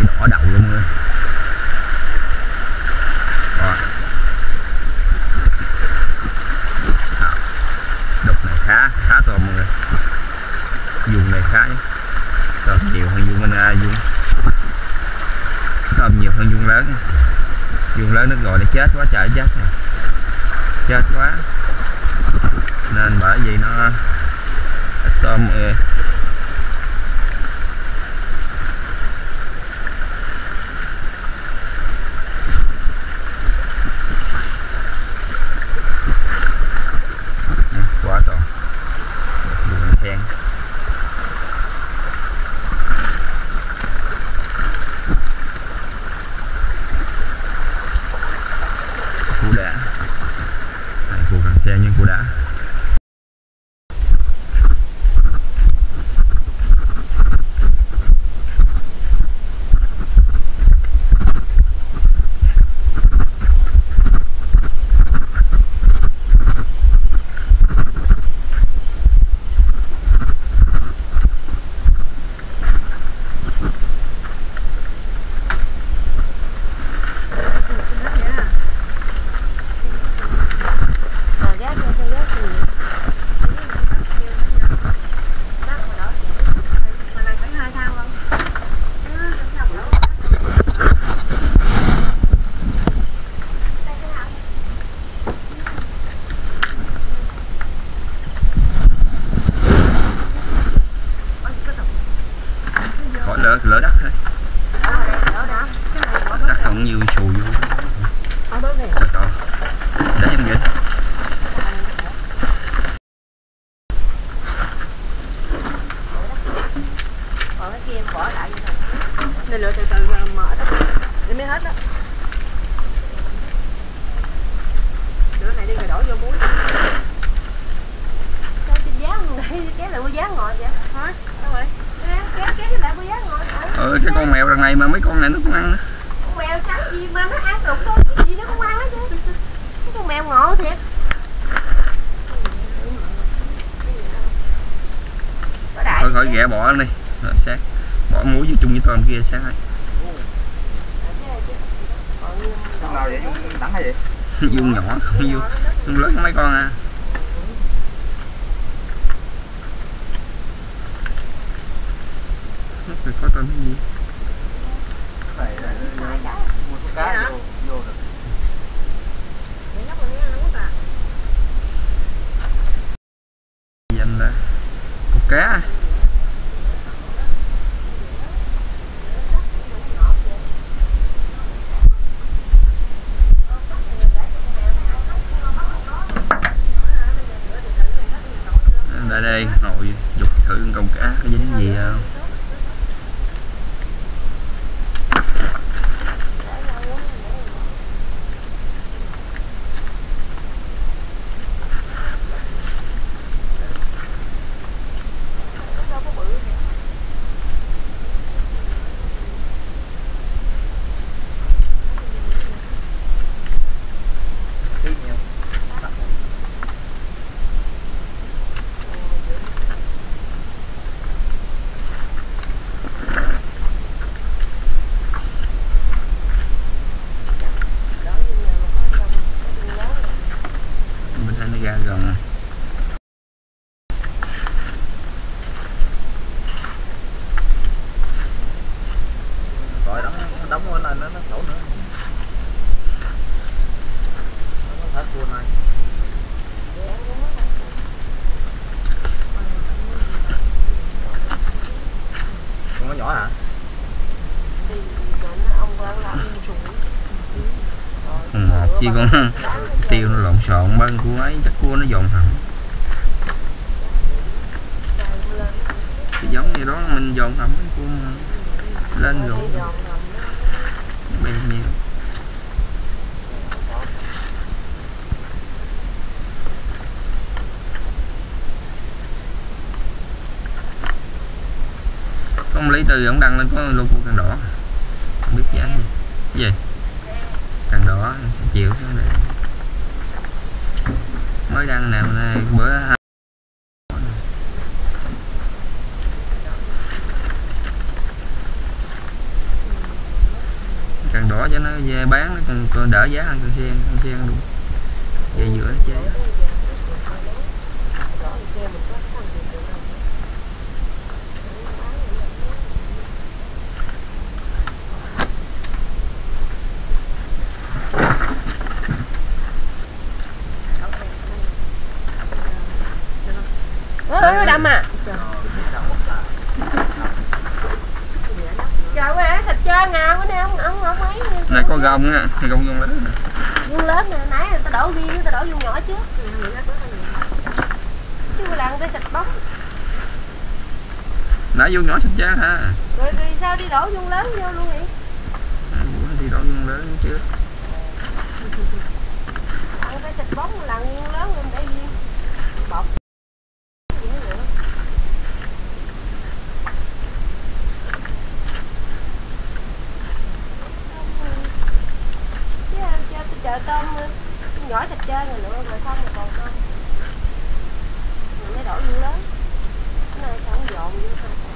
đỏ đầu luôn rồi. Đục này khá to mọi người. Dùng này khá nhé. Tôm nhiều hơn dùng bên dùng. Tôm nhiều hơn dùng lớn. Dùng lớn nó gọi là chết quá trời chết nè. Chết quá. Nên bởi vì nó ít tôm quá to. Buồn khen. Cua đã. Cua càng xe nhưng cua đã. Lỡ đất thôi. Đất không như xù vô. Để em vậy. Còn cái kia em bỏ lại vậy thôi. Nên lựa từ từ mở đó. Để mới hết đó. Lửa này đi rồi đổ vô muối. Sao trên giá không đây? Kéo lại mua giá ngồi vậy? Hả? Sao vậy? Kéo lại mua giá ngồi. Cái con mèo đằng này mà mấy con này nó cũng ăn nữa. Con mèo trắng gì mà nó ăn đụng thôi gì nó cũng ăn hết chứ. Cái con mèo ngộ thiệt. Thôi khỏi ghẻ bỏ đi. Rồi sát. Bỏ muối vô chung với tôm kia sát hết. Con nào vậy? Dung đắng hay vậy? Dung nhỏ không dung. Dung lớn có mấy con à. Nó có tôm cái gì? Mua số cá vô được. Danh là cục cá. Lại đây ngồi dục thử con cá có dính gì không? Ra gần Rồi đóng lên nó sổ nữa. Nó hết cua này. Con nó nhỏ hả? Một chi con tiêu nó lộn xộn bên cua ấy chắc cua nó dồn hẳn. Thì giống như đó mình dồn hẳn cái cua mà lên rồi bèo nhiều. Không Lý Từ ông đăng lên có logo càng đỏ, không biết giá gì. Cái gì càng đỏ chịu cái này mới đăng nào này bữa nhỏ cho nó về bán nó còn đỡ giá hơn con sen luôn. Về giữa nó chế. Nó đâm à. Trời ơi, thịt trơn nào cái này ông ấy. Này có gông á, thì gông lớn nè. Vuông lớn nè, nãy người ta đổ riêng, người ta đổ vuông nhỏ trước. Chứ làm cái xịt bóng. Nãy vuông nhỏ xịt giá ha. Rồi sao đi đổ vuông lớn vô luôn vậy? Đi đổ vuông lớn trước. Làm cái xịt bóng làm vuông lớn lên để riêng. Bọc. Chợ tôm nhỏ thịt trơn rồi nữa rồi xong rồi còn tôm rồi mới đổ vuông lớn. Cái này sao không dọn vô không có.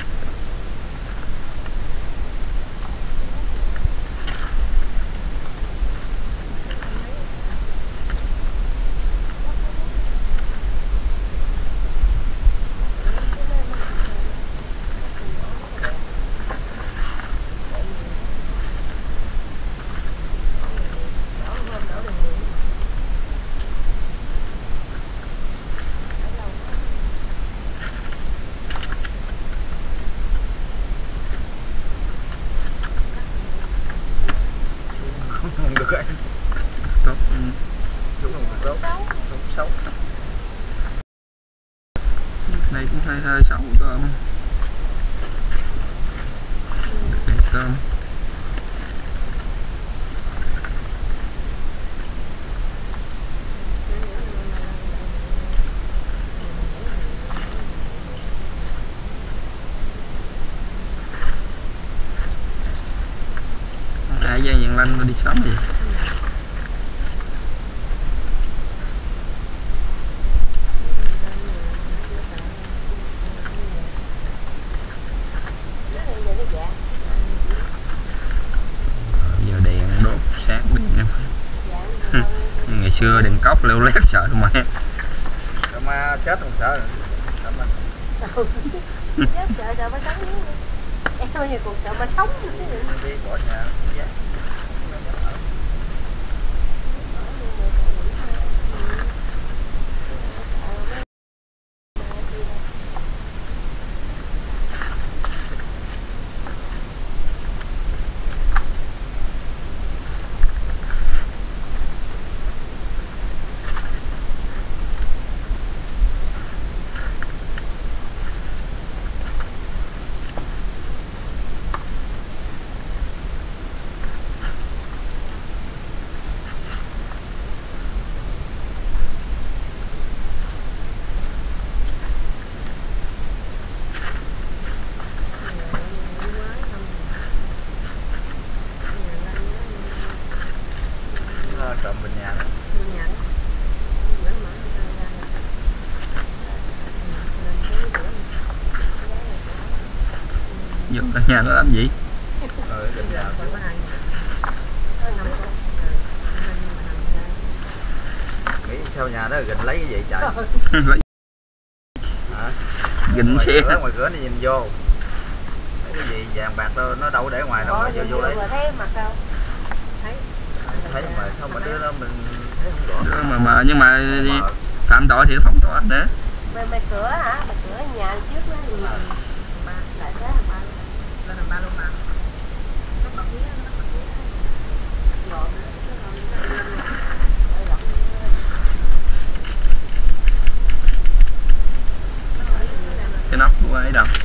Không được anh. Tốt. Đúng không được đâu. Xấu. Này cũng hơi xấu tôm. Đẹp tôm. Ai dây nhàn lanh nó đi sớm gì. Giờ đèn đốt sáng đèn em. Ngày xưa đèn cốc leo lét sợ mà. Rồi mà chết không sợ. Chết sợ mà sống nữa. Em thì còn sợ mà sống nữa. Đi bỏ nhà. Trộm bên nhà đó. Vô cả nhà nó làm gì? Bên nhà. Nghĩ sao nhà đó gình lấy cái gì trời? Hả? Gình xe. Ngoài cửa này nhìn vô. Cái gì vàng bạc đâu nó đâu để ngoài đâu mà vô lấy. Thấy mặt đâu? Thấy mà sao mà đứa đó mình thấy không rõ. Mà nhưng mà phạm tội thì phóng tỏa để. Mày cửa hả? Mày cửa nhà trước đó thì ba tại thế là ba lên là ba luôn mà. Nó bật mía nó bật mía. Ngọn cái nóc của ấy đâu.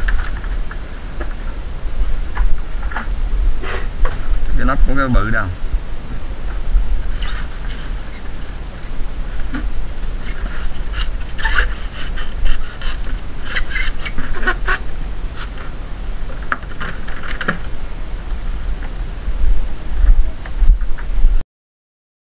Cái nóc của cái bự đâu.